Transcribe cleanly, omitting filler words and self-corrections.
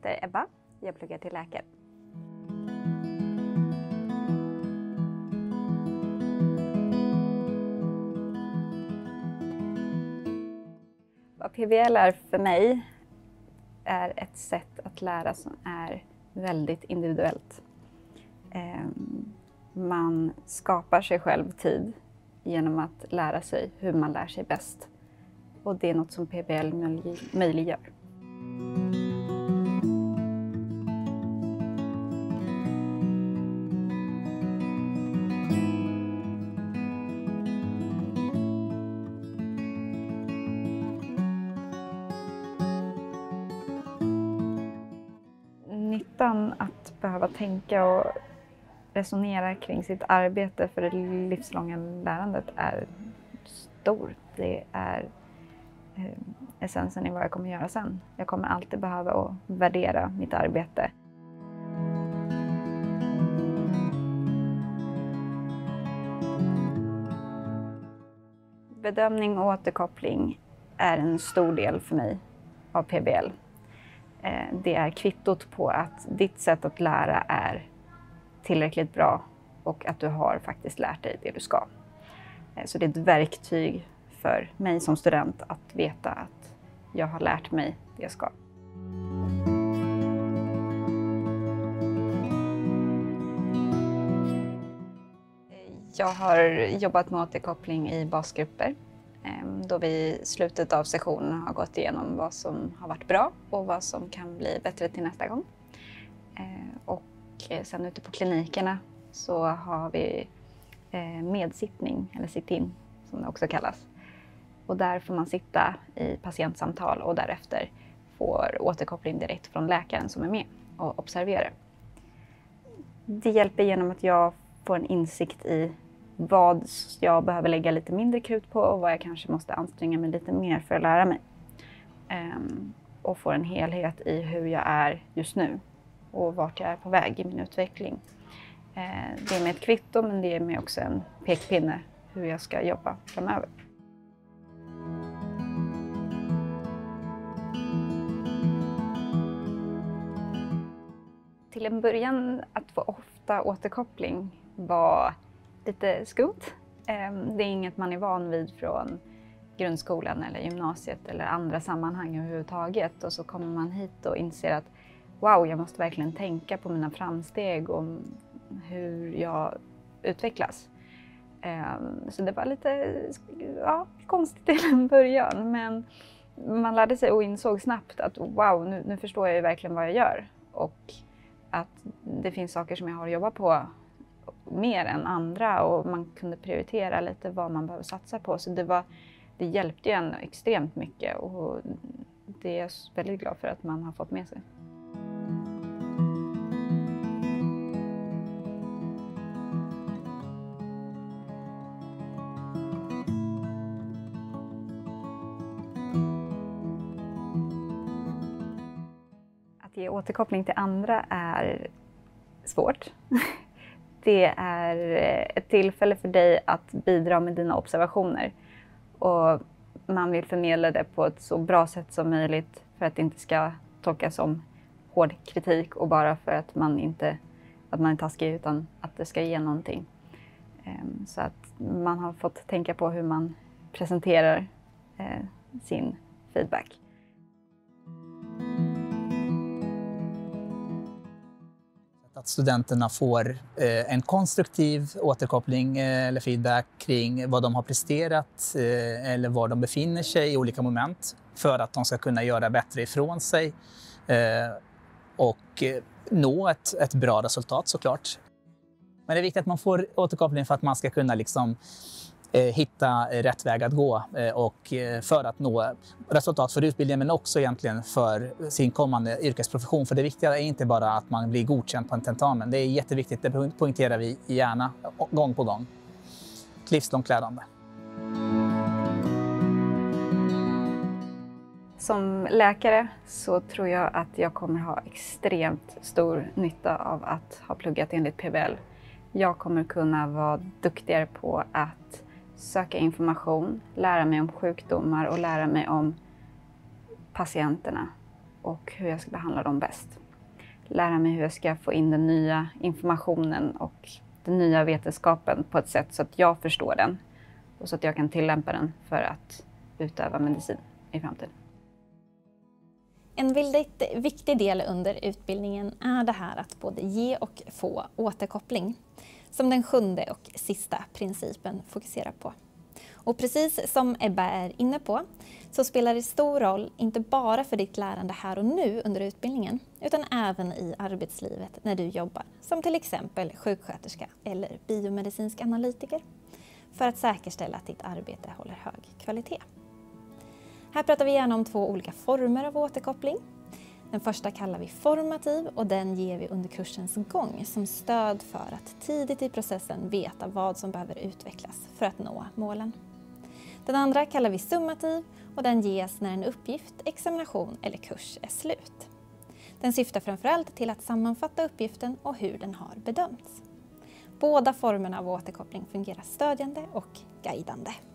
heter Ebba. Jag pluggar till läkare. Vad PBL är för mig är ett sätt att lära som är väldigt individuellt. Man skapar sig själv tid genom att lära sig hur man lär sig bäst. Och det är något som PBL möjliggör. Nyttan att behöva tänka och resonera kring sitt arbete för det livslånga lärandet är stor. Det är essensen i vad jag kommer göra sen. Jag kommer alltid behöva att värdera mitt arbete. Bedömning och återkoppling är en stor del för mig av PBL. Det är kvittot på att ditt sätt att lära är tillräckligt bra och att du har faktiskt lärt dig det du ska. Så det är ett verktyg för mig som student att veta att jag har lärt mig det jag ska. Jag har jobbat med återkoppling i basgrupper då vi i slutet av sessionen har gått igenom vad som har varit bra och vad som kan bli bättre till nästa gång. Och sen ute på klinikerna så har vi medsittning, eller sit-in som det också kallas. Och där får man sitta i patientsamtal och därefter får återkoppling direkt från läkaren som är med och observerar. Det hjälper genom att jag får en insikt i vad jag behöver lägga lite mindre krut på och vad jag kanske måste anstränga mig lite mer för att lära mig. Och får en helhet i hur jag är just nu och vart jag är på väg i min utveckling. Det är med ett kvitto, men det är med också en pekpinne hur jag ska jobba framöver. Till en början att få ofta återkoppling var lite skumt. Det är inget man är van vid från grundskolan eller gymnasiet eller andra sammanhang överhuvudtaget. Och så kommer man hit och inser att wow, jag måste verkligen tänka på mina framsteg och hur jag utvecklas. Så det var lite konstigt till en början, men man lärde sig och insåg snabbt att wow, nu förstår jag ju verkligen vad jag gör. Och att det finns saker som jag har jobbat på mer än andra och man kunde prioritera lite vad man behöver satsa på. Så det hjälpte ju en extremt mycket och det är jag väldigt glad för att man har fått med sig. Att ge återkoppling till andra är svårt. Det är ett tillfälle för dig att bidra med dina observationer. Och man vill förmedla det på ett så bra sätt som möjligt för att det inte ska tolkas som hård kritik och bara för att man är taskig, utan att det ska ge någonting. Så att man har fått tänka på hur man presenterar sin feedback. Att studenterna får en konstruktiv återkoppling eller feedback kring vad de har presterat eller var de befinner sig i olika moment för att de ska kunna göra bättre ifrån sig och nå ett bra resultat såklart. Men det är viktigt att man får återkoppling för att man ska kunna hitta rätt väg att gå och för att nå resultat för utbildningen, men också egentligen för sin kommande yrkesprofession. För det viktiga är inte bara att man blir godkänd på en tentamen. Det är jätteviktigt, det poängterar vi gärna gång på gång. Ett livslångt lärande. Som läkare så tror jag att jag kommer ha extremt stor nytta av att ha pluggat enligt PBL. Jag kommer kunna vara duktigare på att söka information, lära mig om sjukdomar och lära mig om patienterna. och hur jag ska behandla dem bäst. Lära mig hur jag ska få in den nya informationen och den nya vetenskapen på ett sätt så att jag förstår den och så att jag kan tillämpa den för att utöva medicin i framtiden. En väldigt viktig del under utbildningen är det här att både ge och få återkoppling, som den 7:e och sista principen fokuserar på. Och precis som Ebba är inne på så spelar det stor roll, inte bara för ditt lärande här och nu under utbildningen, utan även i arbetslivet när du jobbar, som till exempel sjuksköterska eller biomedicinsk analytiker, för att säkerställa att ditt arbete håller hög kvalitet. Här pratar vi gärna om 2 olika former av återkoppling. Den första kallar vi formativ och den ger vi under kursens gång som stöd för att tidigt i processen veta vad som behöver utvecklas för att nå målen. Den andra kallar vi summativ och den ges när en uppgift, examination eller kurs är slut. Den syftar framförallt till att sammanfatta uppgiften och hur den har bedömts. Båda formerna av återkoppling fungerar stödjande och guidande.